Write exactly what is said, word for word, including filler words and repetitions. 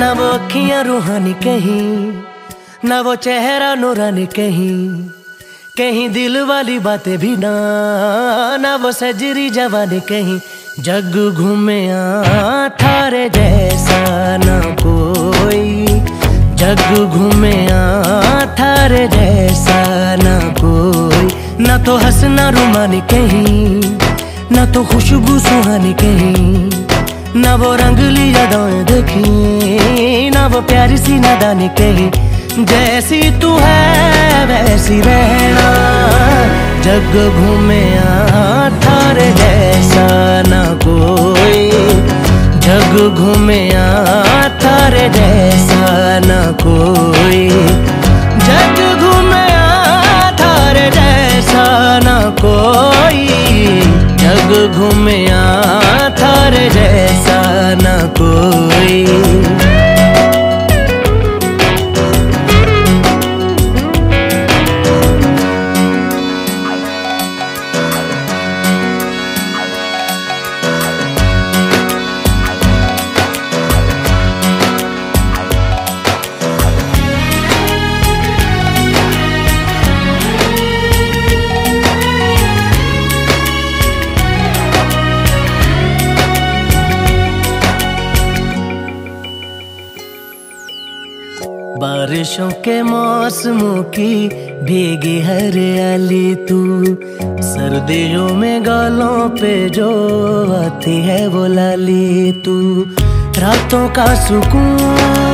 ना वो अखियां रूहानी कहीं, ना वो चेहरा नूरानी कहीं, कहीं दिल वाली बातें भी ना, ना वो सजरी जवानी कहीं। जग घूमे थारे जैसा ना कोई, जग घूमे थारे जैसा ना कोई। ना तो हंसना रुमानी कहीं, ना तो खुशबू सुहानी कहीं, ना वो रंगली यादें देखी, ना वो प्यारी सी नादानी कहीं। जैसी तू है वैसी रहना, जग घूमे थारे जैसा ना कोई, जग घूमे थारे जैसा ना कोई, जग घूमे थारे जैसा ना कोई, जग घूमे थारे जैसा ना कोई। बारिशों के मौसमों की भीगी हरियाली तू, सर्दियों में गालों पे जो आती है वो लाली तू। रातों का सुकून